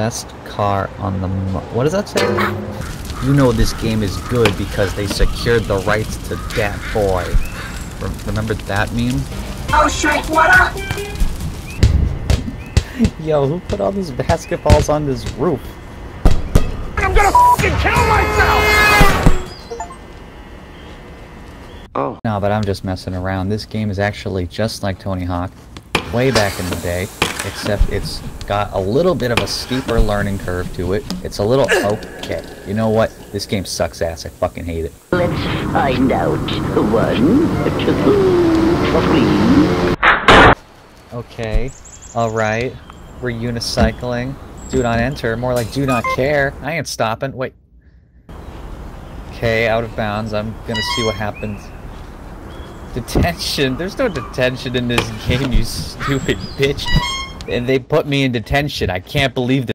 best car on the what does that say? You know this game is good because they secured the rights to Dat Boy. Remember that meme? Oh shit, what up? Yo, who put all these basketballs on this roof? I'm gonna f***ing kill myself! Oh. No, but I'm just messing around. This game is actually just like Tony Hawk, way back in the day, except it's got a little bit of a steeper learning curve to it. It's a little... Okay, you know what? This game sucks ass. I fucking hate it. Let's find out. 1, 2, 3. Okay, alright. We're unicycling. Do not enter. More like do not care. I ain't stopping. Wait. Okay, out of bounds. I'm gonna see what happens. Detention. There's no detention in this game, you stupid bitch. And they put me in detention. I can't believe that.